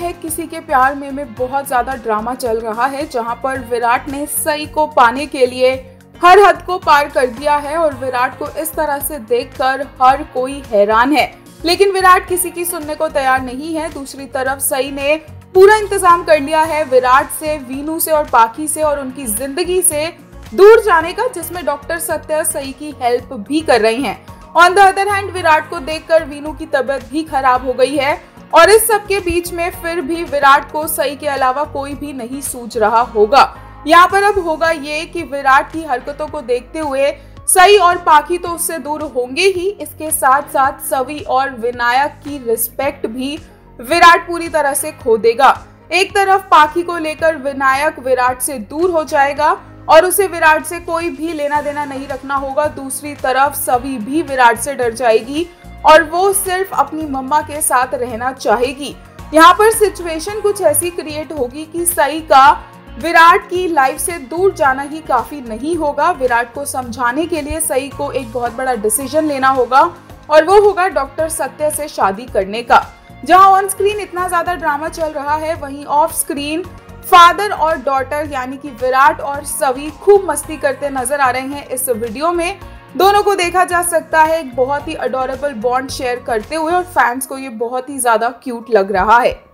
है किसी के प्यार में बहुत ज्यादा ड्रामा चल रहा है, जहां पर विराट ने सई को पाने के लिए हर हद को पार कर दिया है और विराट को इस तरह से देखकर हर कोई हैरान है। लेकिन विराट किसी की सुनने को तैयार नहीं है। दूसरी तरफ सई ने पूरा इंतजाम कर लिया है विराट से, वीनू से और पाखी से और उनकी जिंदगी से दूर जाने का, जिसमें डॉक्टर सत्या सई की हेल्प भी कर रही हैं। On the other hand Virat को देखकर वीनू की तबीयत भी खराब हो गई है और इस सब के बीच में फिर भी विराट को सई के अलावा कोई भी नहीं सूझ रहा होगा। यहाँ पर अब होगा ये कि विराट की हरकतों को देखते हुए सई और पाखी तो उससे दूर होंगे ही, इसके साथ साथ सवी और विनायक की रिस्पेक्ट भी विराट पूरी तरह से खो देगा। एक तरफ पाखी को लेकर विनायक विराट से दूर हो जाएगा और उसे विराट से कोई भी लेना देना नहीं रखना होगा। दूसरी तरफ सवी भी विराट से डर जाएगी और वो सिर्फ अपनी मम्मा के साथ रहना चाहेगी। यहाँ पर सिचुएशन कुछ ऐसी क्रिएट होगी कि सई का विराट की लाइफ से दूर जाना ही काफी नहीं होगा। विराट को समझाने के लिए सई को एक बहुत बड़ा डिसीजन लेना होगा और वो होगा डॉक्टर सत्य से शादी करने का। जहां ऑन स्क्रीन इतना ज्यादा ड्रामा चल रहा है, वहीं ऑफ स्क्रीन फादर और डॉटर यानी कि विराट और सवी खूब मस्ती करते नजर आ रहे हैं। इस वीडियो में दोनों को देखा जा सकता है एक बहुत ही अडोरेबल बॉन्ड शेयर करते हुए और फैंस को ये बहुत ही ज्यादा क्यूट लग रहा है।